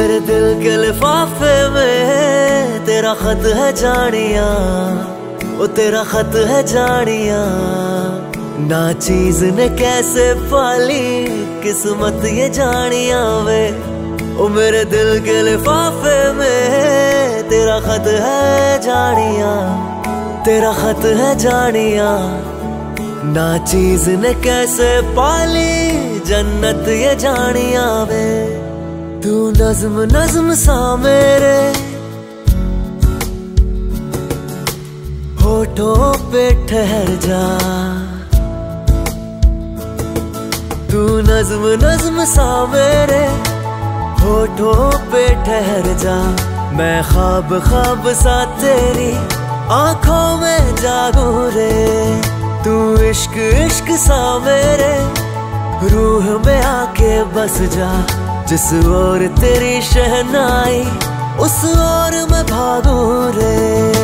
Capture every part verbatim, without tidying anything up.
मेरे दिल के लिफाफे में तेरा खत है जानिया, ओ तेरा खत है जानिया। ना चीज ने कैसे पाली किस्मत ये जानिया वे, ओ मेरे दिल के लिफाफे में तेरा खत है जानिया, तेरा खत है जानिया। ना चीज ने कैसे पाली जन्नत ये जानिया वे। तू नज्म नज्म सा मेरे होठों पे ठहर जा, तू नज्म नज्म सा मेरे होठों पे ठहर जा। मैं ख्वाब ख्वाब सा तेरी आंखों में जागू रे, तू इश्क इश्क सा मेरे रूह में आके बस जा। जिस ओर तेरी शहनाई उस ओर मैं भागू रे।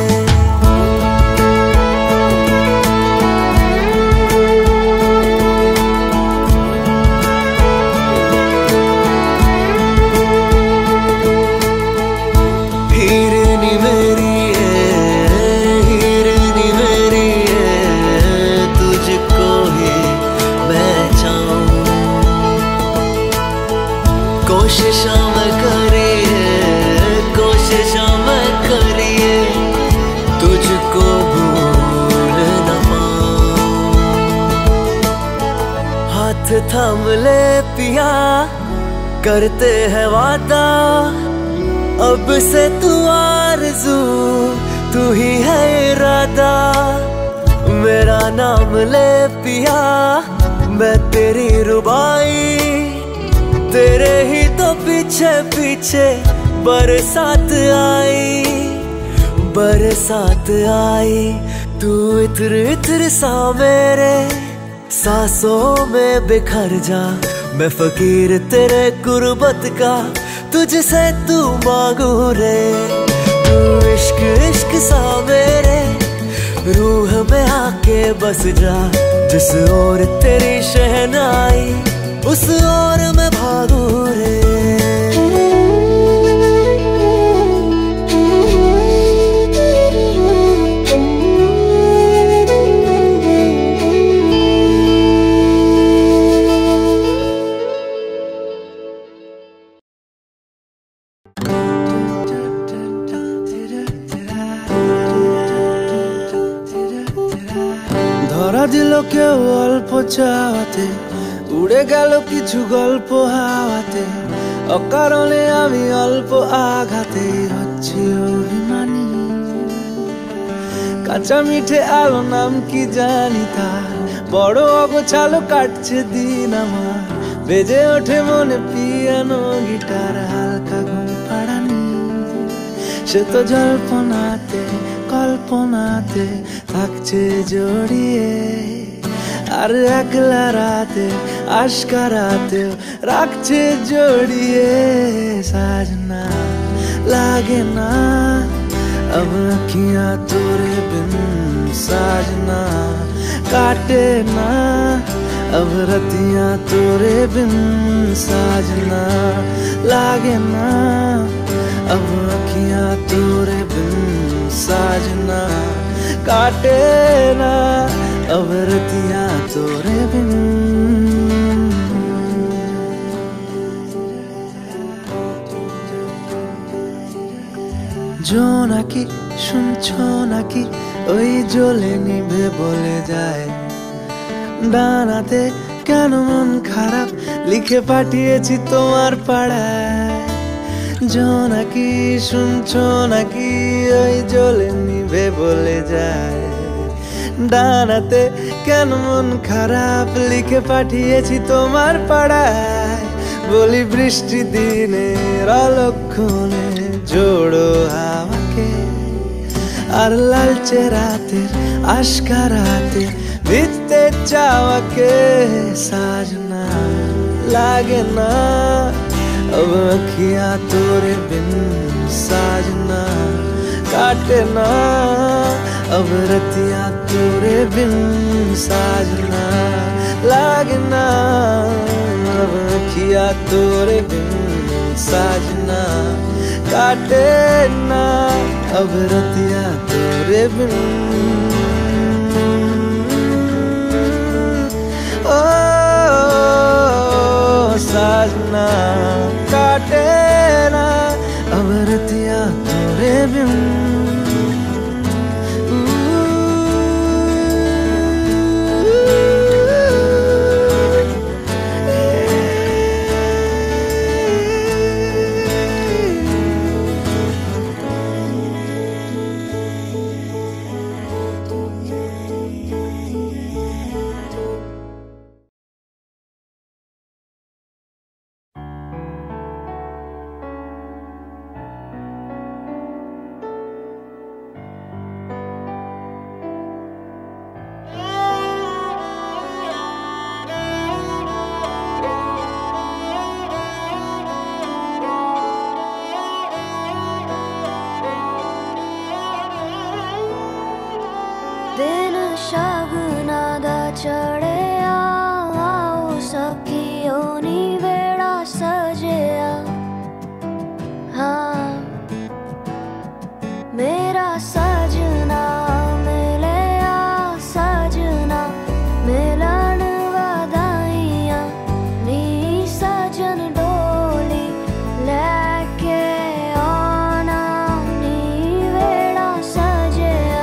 हीरनी मेरी है, हीरनी मेरी है, तुझको ही मैं चाहूं। कोशिशा मैं करी है, कोशिशा मैं करी है, तुझको भूल न पाऊं। हाथ थाम ले पिया करते हैं वादा, अब से तू आरज़ू तू ही है इरादा। मेरा नाम ले पिया मैं तेरी रुबाई, तेरे ही तो पीछे पीछे बरसात आई, बरसात आई। तू इत्र इत्र सा मेरे सांसों में बिखर जा। मैं फकीर तेरे गुर्बत का तुझसे तू मांगू रे। तू इश्क इश्क सा मेरे रूह में आके बस जा। जिस ओर तेरी शहनाई उस ओर मैं भागू रे। ধরা দিল কেউ অল্প চাওয়াতে, উড়ে গেল কিছু গল্প হাওয়াতে। অকারণে আমি অল্প আঘাতে হচ্ছি অভিমানী। কাঁচা মিঠে আলো নাম কি জানি তার, বড় অগোছালো কাটছে দিন আমার। বেজে ওঠে মনে পিয়ানো গিটার, হালকা ঘুম পাড়ানি। সে তো জল্পনাতে কল্পনাতে থাকছে জড়িয়ে, আর একলা রাতে আশকারাতেও রাখছে জড়িয়ে। সাজনা लागे ना अब अखियां तोरे बिन, साजना काटे ना अब रतियां तोरे बिन। साजना लागे ना अब अखियां तोरे बिन, साजना काटे ना अब रतियां तोरे बिन। জোনাকি শুনছো নাকি ওই জ্বলে নিভে বলে যায়, ডানাতে কেন মন খারাপ লিখে পাঠিয়েছি তোমার পাড়ায়। জোনাকি শুনছো নাকি ওই জ্বলে নিভে বলে যায়, ডানাতে কেন মন খারাপ লিখে পাঠিয়েছি তোমার পাড়ায়। বলি বৃষ্টি দিনের অলক্ষণে জোড়ো হাওয়াকে, আর লালচে রাতের আশকারাতে ভিজতে চাওয়াকে। সাজনা लागे ना अब अखियां तोरे बिन, साजना काटे ना अब रतियां तोरे बिन। साजना लागे ना अब अखियां तोरे बिन, साजना काटे ना अब रतिया तोरे बिन। ओ साजना काटे ना अब रतिया तोरे बिन। दिन शगुना दा चढ़िया आओ सखियों नी वेड़ा सजिया। हाँ मेरा सजना मिलिया सजना मिलन वधाइयां नी सजन डोली लेके आना नी वेड़ा सजिया।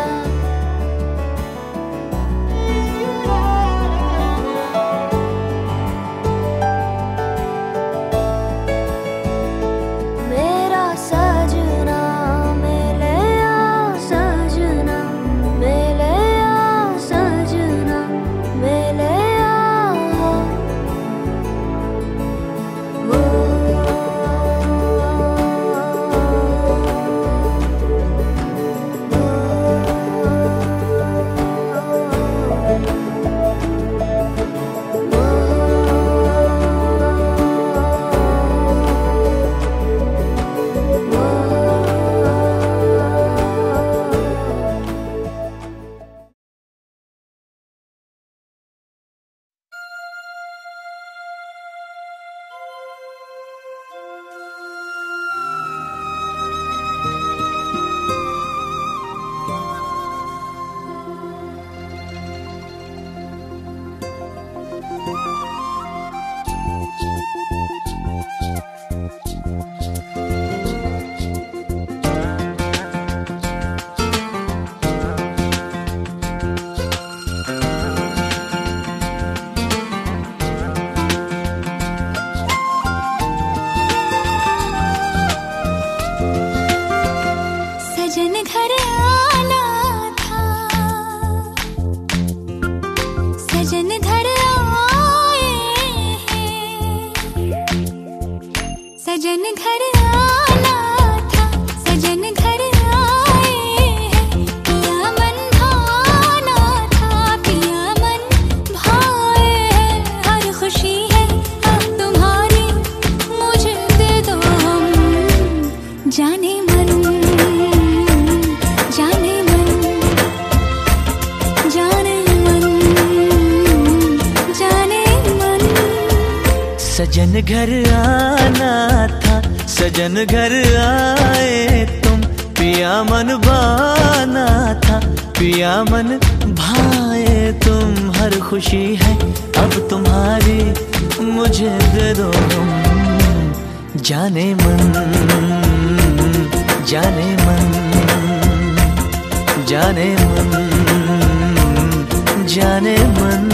मेरा सजना मिलिया सजना मिलिया सजना मिलिया। वो सजन घर आना था सजन घर आए हैं। सजन घर आना था सजन घर आए हैं। पिया मन भाना था पिया मन भाए हैं। हर खुशी है अब तुम्हारी मुझे दे दो हम। जाने मन जाने मन जाने मन जाने मन। सजन घर आना था सजन घर आए तुम। पिया मन बाना था पिया मन भाए तुम। हर खुशी है अब तुम्हारी मुझे दे दो तुम। जाने मन जाने मन जाने मन जाने मन।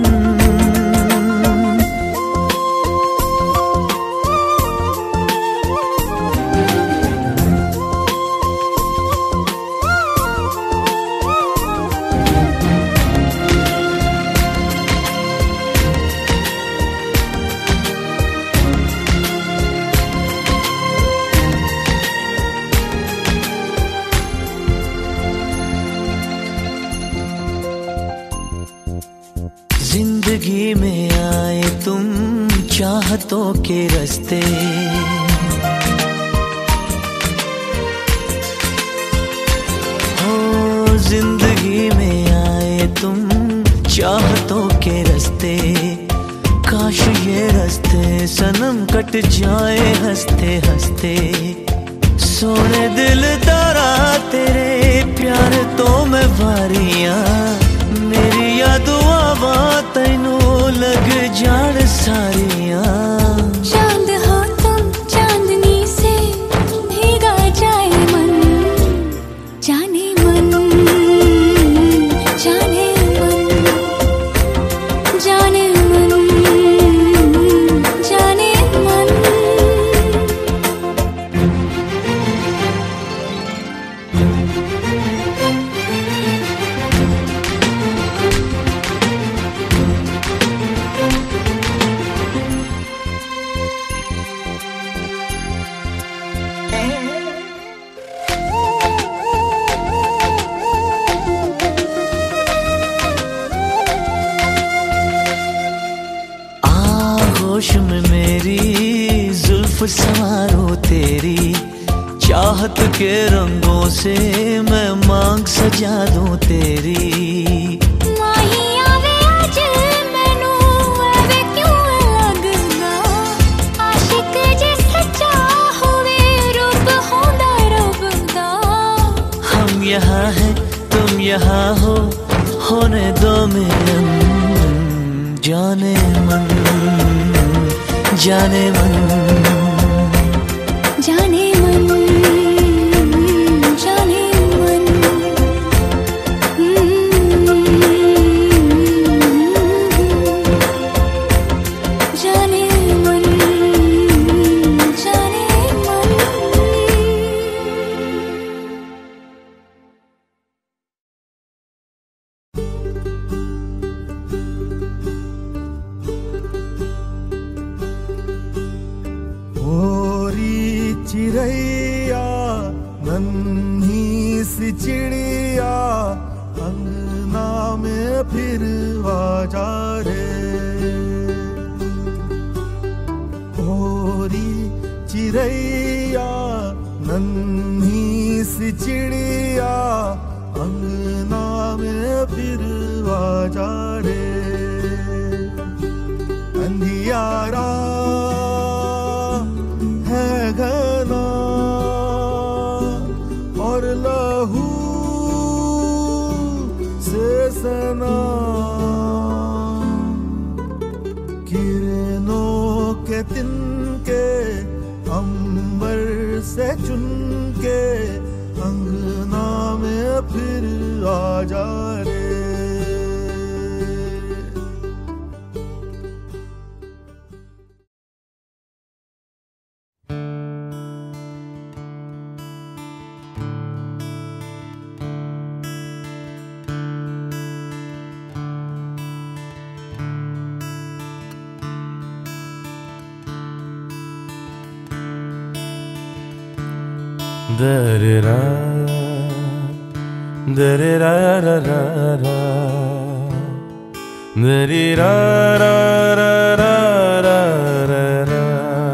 जिंदगी में आए तुम चाहतों के रास्ते। हो जिंदगी में आए तुम चाहतों के रास्ते। काश ये रास्ते सनम कट जाए हंसते हंसते। सोने दिल तारा तेरे प्यार तो मैं वारियां, मेरी याद आवा तैनू लग जान सारियां। चांद हो तुम चांदनी से भीगा जाए मन, जाने मन जाने मन जाने मन जाने मन। होश में मेरी जुल्फ संवारो तेरी, चाहत के रंगों से मैं मांग सजा दूं तेरी। माही आवे आज मैनू आवे क्यों लगदा, आशिक जे सच्चा होवे रूप होंदा रब दा। हम यहाँ हैं तुम यहाँ हो, होने दो मिलन जाने मन जाने मन जाने मन जाने मन। जाने मन जाने मन। चिड़ैया नन्ही सी चिड़िया, अंगना में फिर आजा रे। होरी चिड़ैया नन्ही सी चिड़िया, अंगना में फिर आजा रे। अंधियारा है घना और लहू से सना, किरणों के तिनके अंबर से चुनके, अंगना में फिर आजा रे। Da-da-da, da-da-da-da-da-da, da-da-da-da-da-da-da,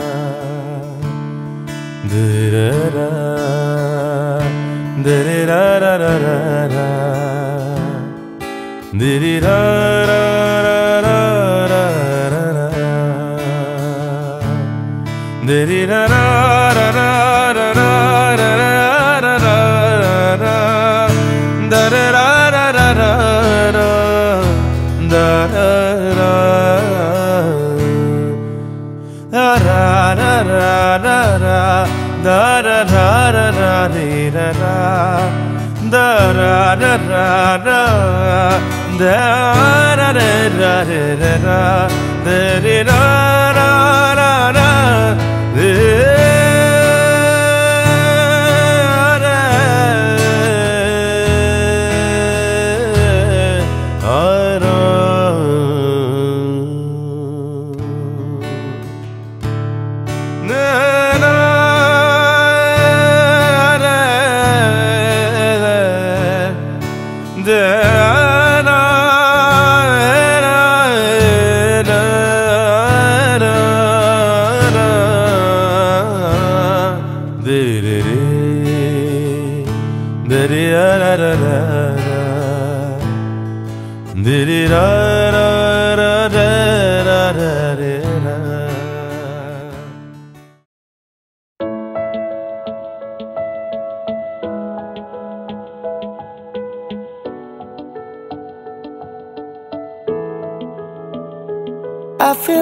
da-da-da, da-da-da-da-da-da, da-da-da-da-da-da, da-da-da-da-da-da.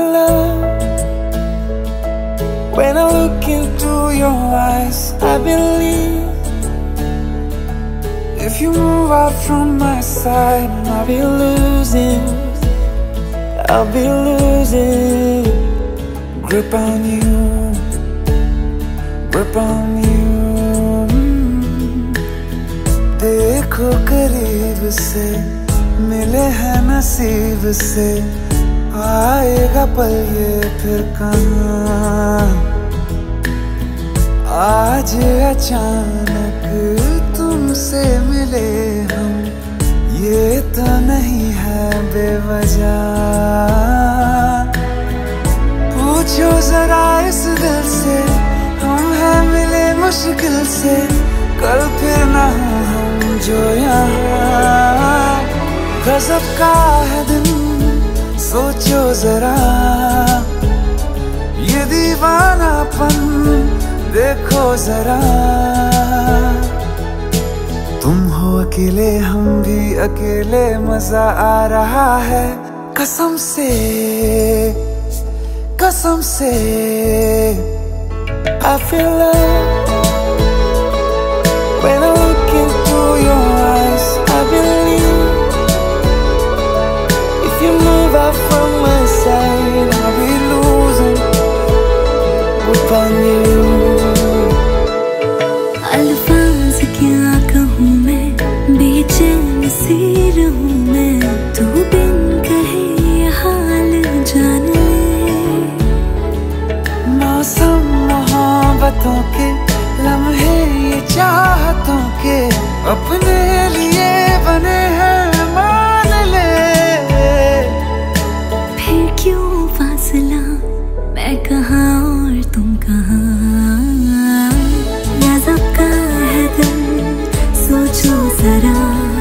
feel love when I look into your eyes. I believe if you move out from my side, I'll be losing, I'll be losing grip on you, grip on you. देखो करीब से, मिले हैं नसीब से, आएगा पल ये फिर कहाँ। आज अचानक तुमसे मिले हम, ये तो नहीं है बेवजह। पूछो जरा इस दिल से, हम हैं मिले मुश्किल से, कल फिर ना हो हम जो यहाँ। गजब का है दिन, सोचो जरा, ये दीवानापन देखो जरा। तुम हो अकेले, हम भी अकेले, मजा आ रहा है कसम से, कसम से। I feel love when I look into your eyes. I believe if you move out from my side, I'll be losing upon you. अल्फाज क्या कहूँ मैं, बेचैन सी रहूँ मैं, तू बिन कहे ये हाल जान ले। मौसम मोहब्बतों के, लम्हे ये चाहतों के, अपने लिए बने हैं मान ले। फिर क्यों फासला, मैं कहाँ और तुम कहाँ। गजब का है दिल, सोचो जरा,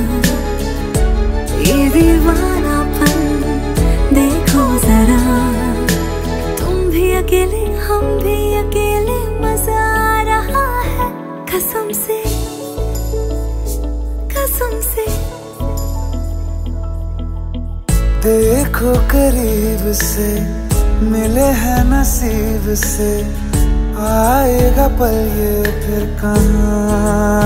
ये दीवानापन देखो जरा। तुम भी अकेले, हम भी अकेले, मजा आ रहा है कसम से, कसम से। देखो करीब से, मिले हैं नसीब से, आएगा पल ये फिर कहाँ।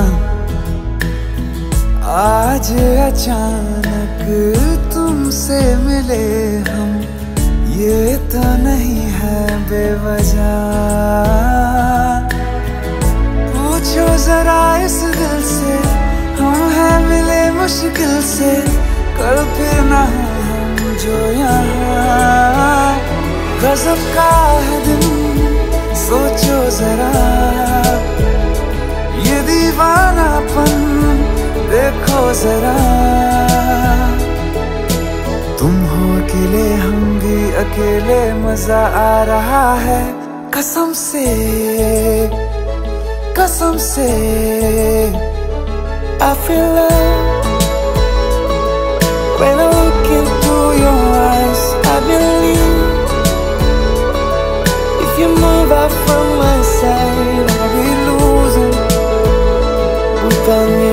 आज अचानक तुमसे मिले हम, ये तो नहीं है बेवजह। पूछो जरा इस दिल से, हम हैं मिले मुश्किल से, कल फिर ना हो हम जो यहाँ। गजब का है दिन, सोचो जरा, ये दीवानापन देखो जरा। तुम हो अकेले, हम भी अकेले, मजा आ रहा है कसम से, कसम से। I feel love when I look into your eyes. I believe if you move out from my side, I'll be losing upon you.